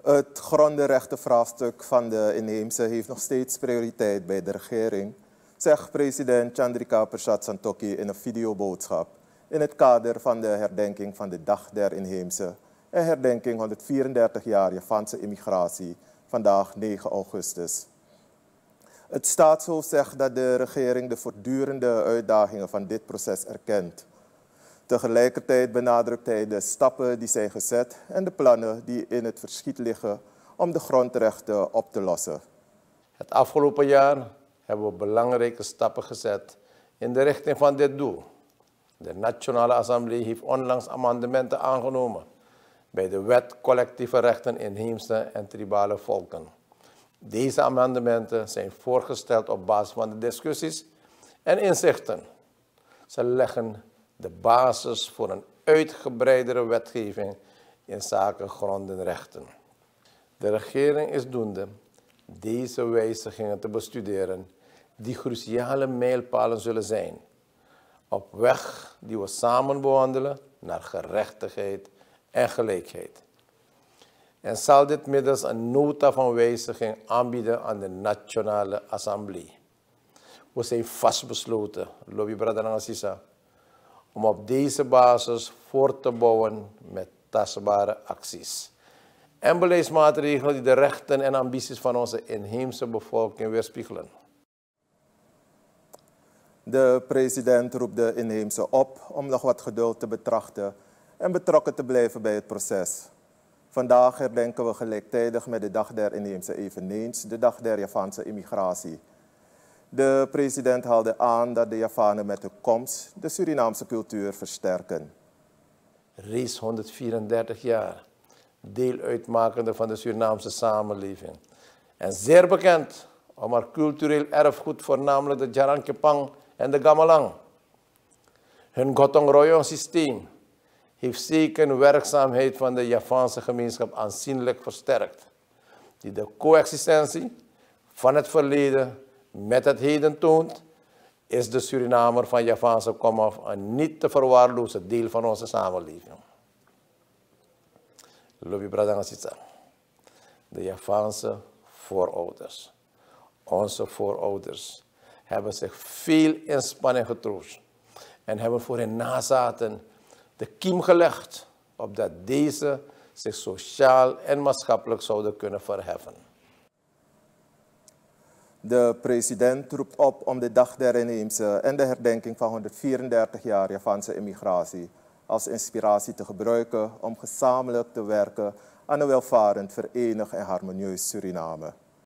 Het grondenrechtenvraagstuk van de inheemse heeft nog steeds prioriteit bij de regering, zegt president Chandrika Persat Santokhi in een videoboodschap in het kader van de herdenking van de Dag der Inheemse en herdenking 134 jaar Javaanse immigratie, vandaag 9 augustus. Het staatshoofd zegt dat de regering de voortdurende uitdagingen van dit proces erkent. Tegelijkertijd benadrukt hij de stappen die zijn gezet en de plannen die in het verschiet liggen om de grondrechten op te lossen. Het afgelopen jaar hebben we belangrijke stappen gezet in de richting van dit doel. De Nationale Assemblée heeft onlangs amendementen aangenomen bij de Wet Collectieve Rechten Inheemse en Tribale Volken. Deze amendementen zijn voorgesteld op basis van de discussies en inzichten. Ze leggen de basis voor een uitgebreidere wetgeving in zaken grondenrechten. De regering is doende deze wijzigingen te bestuderen die cruciale mijlpalen zullen zijn op weg die we samen bewandelen naar gerechtigheid en gelijkheid. En zal dit middels een nota van wijziging aanbieden aan de Nationale Assemblée. We zijn vastbesloten, Lobby Bradanangasisa, om op deze basis voort te bouwen met tastbare acties en beleidsmaatregelen die de rechten en ambities van onze inheemse bevolking weerspiegelen. De president roept de inheemse op om nog wat geduld te betrachten en betrokken te blijven bij het proces. Vandaag herdenken we gelijktijdig met de Dag der Inheemse eveneens de Dag der Javaanse immigratie. De president haalde aan dat de Javanen met hun komst de Surinaamse cultuur versterken. Reeds 134 jaar, deel uitmakende van de Surinaamse samenleving. En zeer bekend om haar cultureel erfgoed, voornamelijk de Jarankepang en de Gamalang. Hun Gotong Royong systeem heeft zeker de werkzaamheid van de Javaanse gemeenschap aanzienlijk versterkt, die de coexistentie van het verleden met het heden toont, is de Surinamer van Javaanse komaf een niet te verwaarlozen deel van onze samenleving. Lobby Bradangasisa, de Javaanse voorouders, onze voorouders, hebben zich veel inspanning getroost en hebben voor hun nazaten de kiem gelegd opdat deze zich sociaal en maatschappelijk zouden kunnen verheffen. De president roept op om de Dag der Inheemse en de herdenking van 134 jaar Javaanse immigratie als inspiratie te gebruiken om gezamenlijk te werken aan een welvarend, verenigd en harmonieus Suriname.